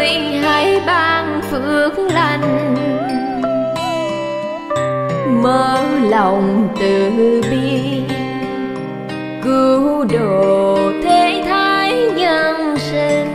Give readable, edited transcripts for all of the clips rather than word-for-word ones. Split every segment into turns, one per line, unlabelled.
ơi hãy ban phước lành, mở lòng từ bi cứu độ thế thái nhân sinh.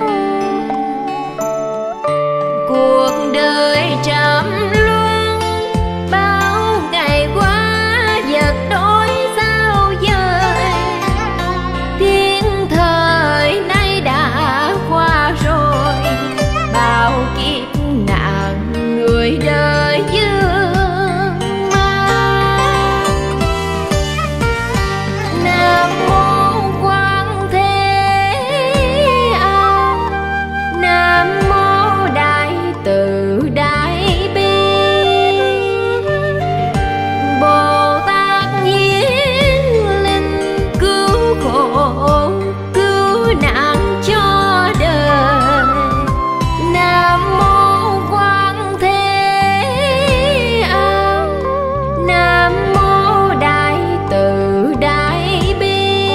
Cuộc đời trăm luân bao ngày qua vật đối sao dời, thiên thời nay đã qua rồi, bao kiếp nạn người đời dương mang. Nam mô Quan Thế Âm, Nam mô Đại Từ Đại Bi, Bồ Tát hiến linh cứu khổ cứu nạn cho đời. Nam mô Quan Thế Âm, Nam mô Đại Từ Đại Bi,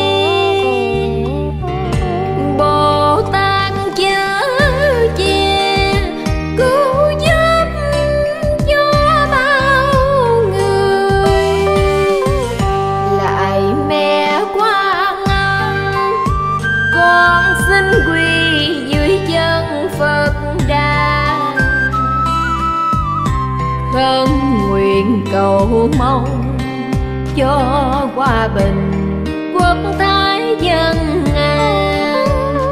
Bồ Tát chở che cứu giúp cho bao người. Lại mẹ Quan Âm, con xin quỳ dưới chân Phật Đà, khấn nguyện cầu mong cho hòa bình quốc thái dân an,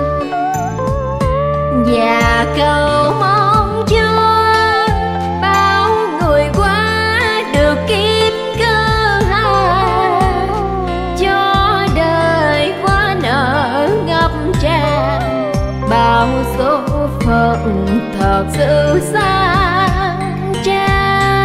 và cầu mong cho bao người qua được kiếp cơ hai, cho đời qua nở ngập tràn, bao số phận thật sự sang trang.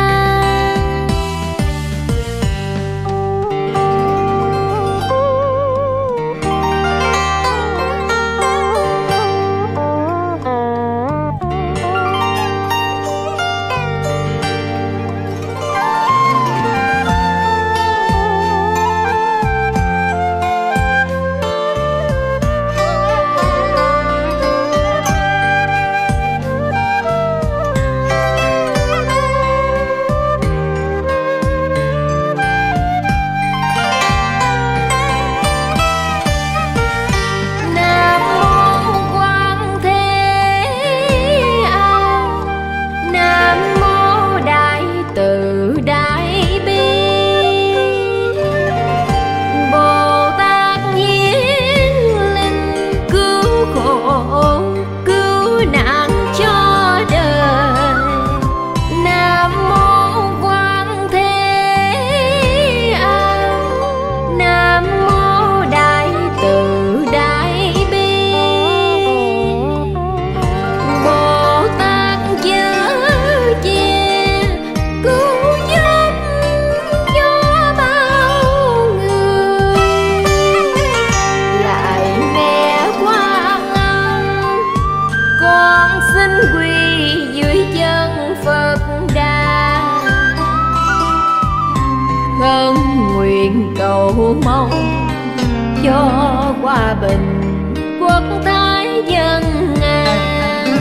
khấn nguyện cầu mong cho hòa bình quốc thái dân an,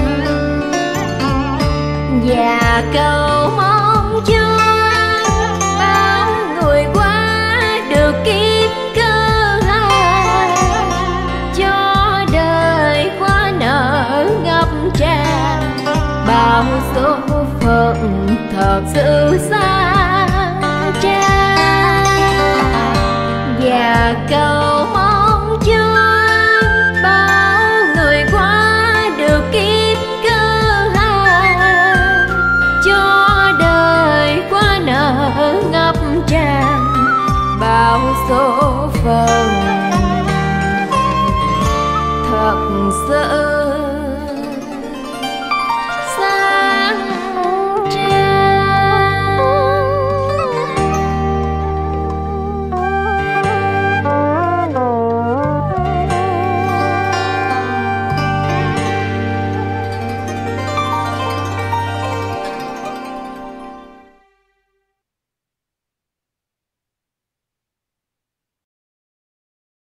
và cầu mong cho bao người qua được kiếp cơ hai, cho đời khoa nở ngập tràn bao số phận thật sự xa trang, và cầu mong cho bao người qua được kiếp cơ hai, cho đời qua nở ngập tràn bao số phận thật sự